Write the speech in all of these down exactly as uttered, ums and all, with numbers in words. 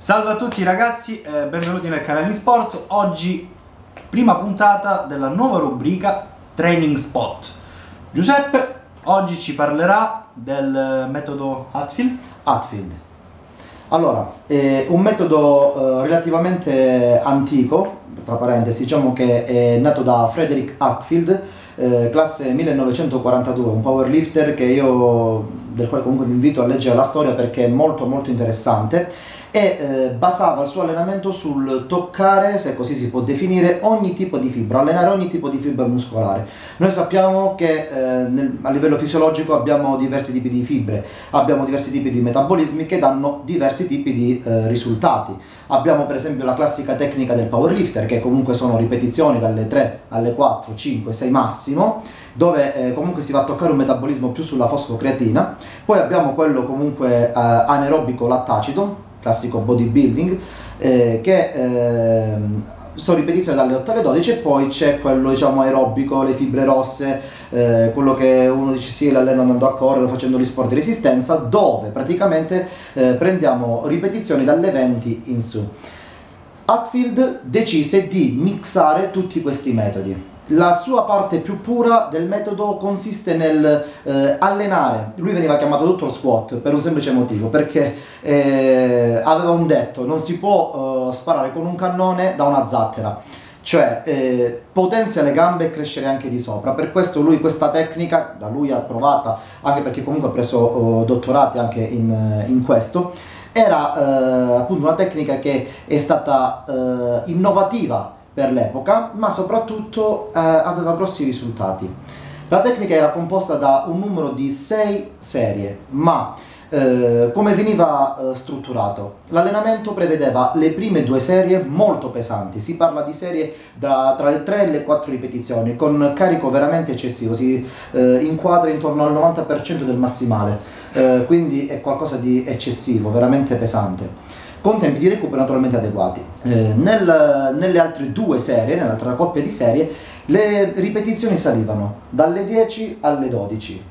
Salve a tutti ragazzi, eh, benvenuti nel canale eSport. Oggi prima puntata della nuova rubrica Training Spot. Giuseppe oggi ci parlerà del metodo Hatfield. Hatfield. Allora, è un metodo eh, relativamente antico, tra parentesi, diciamo che è nato da Frederick Hatfield, eh, classe millenovecentoquarantadue, un powerlifter che io, del quale comunque vi invito a leggere la storia perché è molto molto interessante. E eh, basava il suo allenamento sul toccare, se così si può definire, ogni tipo di fibra, allenare ogni tipo di fibra muscolare. Noi sappiamo che eh, nel, a livello fisiologico abbiamo diversi tipi di fibre, abbiamo diversi tipi di metabolismi che danno diversi tipi di eh, risultati. Abbiamo per esempio la classica tecnica del powerlifter, che comunque sono ripetizioni dalle tre alle quattro, cinque, sei massimo, dove eh, comunque si va a toccare un metabolismo più sulla fosfocreatina. Poi abbiamo quello comunque eh, anaerobico lattacito, classico bodybuilding, eh, che eh, sono ripetizioni dalle otto alle dodici, e poi c'è quello diciamo aerobico, le fibre rosse, eh, quello che uno dice sì, l'alleno andando a correre, facendo gli sport di resistenza, dove praticamente eh, prendiamo ripetizioni dalle venti in su. Hatfield decise di mixare tutti questi metodi. La sua parte più pura del metodo consiste nel eh, allenare. Lui veniva chiamato Doctor Squat per un semplice motivo, perché eh, aveva un detto: non si può eh, sparare con un cannone da una zattera, cioè eh, potenzia le gambe e crescere anche di sopra. Per questo lui questa tecnica, da lui ha provata, anche perché comunque ha preso oh, dottorati anche in, in questo, era eh, appunto una tecnica che è stata eh, innovativa per l'epoca, ma soprattutto eh, aveva grossi risultati. La tecnica era composta da un numero di sei serie, ma eh, come veniva eh, strutturato? L'allenamento prevedeva le prime due serie molto pesanti, si parla di serie da, tra le tre e le quattro ripetizioni, con carico veramente eccessivo, si eh, inquadra intorno al novanta per cento del massimale, eh, quindi è qualcosa di eccessivo, veramente pesante, con tempi di recupero naturalmente adeguati. Eh, nel, nelle altre due serie, nell'altra coppia di serie, le ripetizioni salivano dalle dieci alle dodici.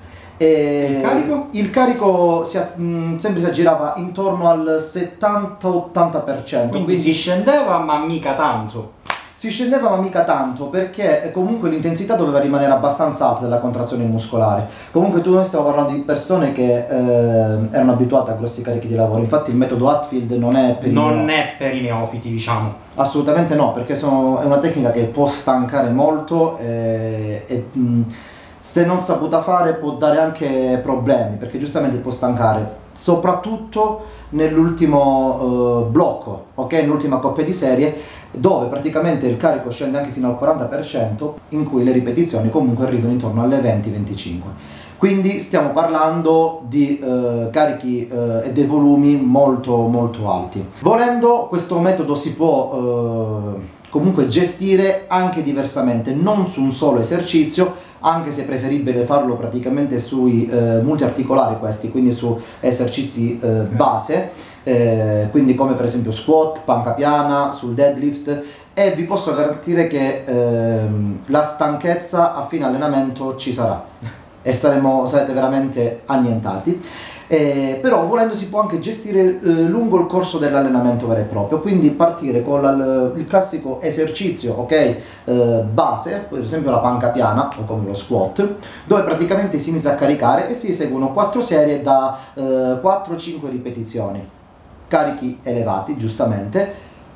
E il carico? Il carico si, mh, sempre si aggirava intorno al settanta ottanta per cento. Quindi, quindi si scendeva ma mica tanto. Si scendeva ma mica tanto, perché comunque l'intensità doveva rimanere abbastanza alta della contrazione muscolare. Comunque tu noi stiamo parlando di persone che eh, erano abituate a grossi carichi di lavoro, infatti il metodo Hatfield non è per i non è per i neofiti, diciamo. Assolutamente no, perché sono, è una tecnica che può stancare molto e, e mh, se non saputa fare può dare anche problemi, perché giustamente può stancare, soprattutto nell'ultimo uh, blocco, ok? Nell'ultima coppia di serie, dove praticamente il carico scende anche fino al quaranta per cento, in cui le ripetizioni comunque arrivano intorno alle venti venticinque. Quindi stiamo parlando di uh, carichi uh, e dei volumi molto molto alti. Volendo, questo metodo si può uh, comunque gestire anche diversamente, non su un solo esercizio, anche se è preferibile farlo praticamente sui eh, multiarticolari questi, quindi su esercizi eh, base, eh, quindi come per esempio squat, panca piana, sul deadlift, e vi posso garantire che eh, la stanchezza a fine allenamento ci sarà e saremo, sarete veramente annientati. Eh, però volendo si può anche gestire eh, lungo il corso dell'allenamento vero e proprio, quindi partire con la, il classico esercizio, ok, eh, base, per esempio la panca piana o come lo squat, dove praticamente si inizia a caricare e si eseguono quattro serie da eh, quattro cinque ripetizioni, carichi elevati giustamente,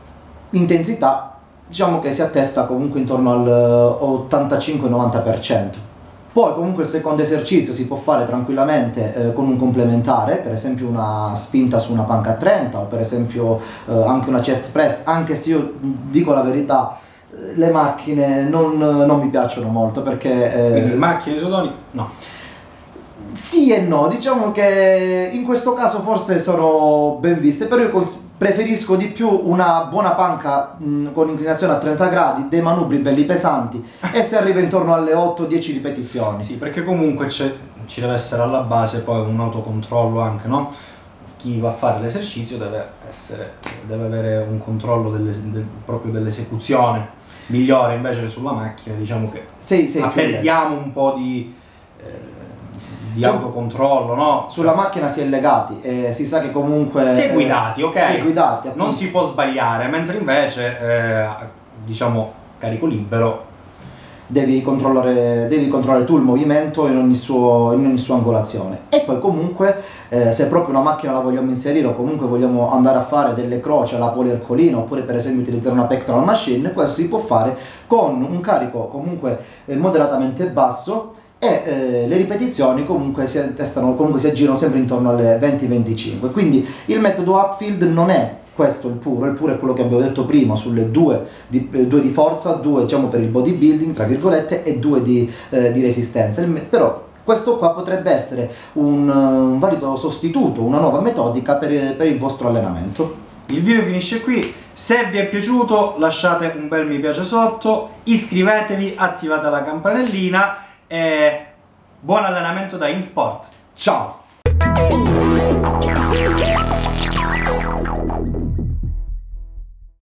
intensità diciamo che si attesta comunque intorno al ottantacinque novanta per cento. Poi comunque il secondo esercizio si può fare tranquillamente eh, con un complementare, per esempio una spinta su una panca a trenta o per esempio eh, anche una chest press, anche se io dico la verità, le macchine non, non mi piacciono molto perché... Eh, Quindi macchine isotoniche? No. Sì e no, diciamo che in questo caso forse sono ben viste, però io preferisco di più una buona panca mh, con inclinazione a trenta gradi, dei manubri belli pesanti e si arriva intorno alle otto dieci ripetizioni. Sì, perché comunque ci deve essere alla base poi un autocontrollo anche, no? Chi va a fare l'esercizio deve, essere, deve avere un controllo delle, del, proprio dell'esecuzione migliore, invece sulla macchina diciamo che sì, sì, perdiamo un po' di... Eh, di autocontrollo, no? Sulla macchina si è legati e si sa che comunque... Si è guidati, ok? Si è guidati, non si può sbagliare, mentre invece, eh, diciamo, carico libero... Devi controllare, devi controllare tu il movimento in ogni, suo, in ogni sua angolazione. E poi comunque, eh, se proprio una macchina la vogliamo inserire o comunque vogliamo andare a fare delle croci alla poliercolina, oppure per esempio utilizzare una pectoral machine, questo si può fare con un carico comunque eh, moderatamente basso, e eh, le ripetizioni comunque si testano, comunque si aggirano sempre intorno alle venti venticinque. Quindi il metodo Hatfield non è questo il puro, il puro è quello che abbiamo detto prima, sulle due di, due di forza, due diciamo per il bodybuilding tra virgolette e due di, eh, di resistenza. Il, però questo qua potrebbe essere un, un valido sostituto, una nuova metodica per, per il vostro allenamento. Il video finisce qui, se vi è piaciuto lasciate un bel mi piace sotto, iscrivetevi, attivate la campanellina e buon allenamento da InSport. Ciao!